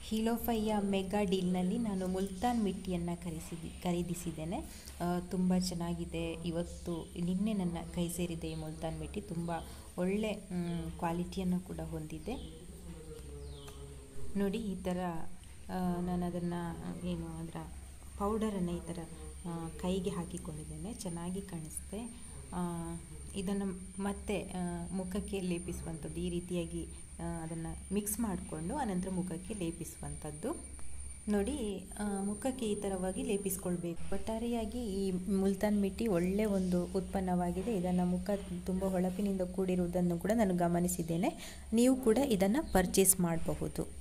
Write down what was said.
ಹೀಲೋಫೈಯ mega ಡೀಲ್ನಲ್ಲಿ ನಾನು ಮುಲ್ತಾನ್ ಮಿಟ್ಟಿಯನ್ನು ಖರೀದಿಸಿದ್ದೇನೆ. ತುಂಬ ಚೆನ್ನಾಗಿದೆ. ನಿನ್ನೆ ನನ್ನ ಕೈ ಸೇರಿದೆ ಈ ಮುಲ್ತಾನ್ ಮಿಟ್ಟಿ. ತುಂಬ ಒಳ್ಳೆ ಕ್ವಾಲಿಟಿಯನ್ನು ಕೂಡ ಹೊಂದಿದೆ. ನೋಡಿ, ಈ ಥರ ನಾನು ಅದನ್ನು ಅದರ ಪೌಡರನ್ನು ಈ ಥರ ಕೈಗೆ ಹಾಕಿಕೊಂಡಿದ್ದೇನೆ. ಚೆನ್ನಾಗಿ ಕಾಣಿಸುತ್ತೆ. ಇದನ್ನು ಮತ್ತೆ ಮುಖಕ್ಕೆ ಲೇಪಿಸುವಂಥದ್ದು. ಈ ರೀತಿಯಾಗಿ ಅದನ್ನು ಮಿಕ್ಸ್ ಮಾಡಿಕೊಂಡು ಅನಂತರ ಮುಖಕ್ಕೆ ಲೇಪಿಸುವಂಥದ್ದು. ನೋಡಿ, ಮುಖಕ್ಕೆ ಈ ಥರವಾಗಿ ಲೇಪಿಸ್ಕೊಳ್ಬೇಕು. ಒಟ್ಟಾರೆಯಾಗಿ ಈ ಮುಲ್ತಾನ್ ಮಿಟ್ಟಿ ಒಳ್ಳೆ ಒಂದು ಉತ್ಪನ್ನವಾಗಿದೆ. ಇದನ್ನು ಮುಖ ತುಂಬ ಹೊಳಪಿನಿಂದ ಕೂಡಿರುವುದನ್ನು ಕೂಡ ನಾನು ಗಮನಿಸಿದ್ದೇನೆ. ನೀವು ಕೂಡ ಇದನ್ನು ಪರ್ಚೇಸ್ ಮಾಡಬಹುದು.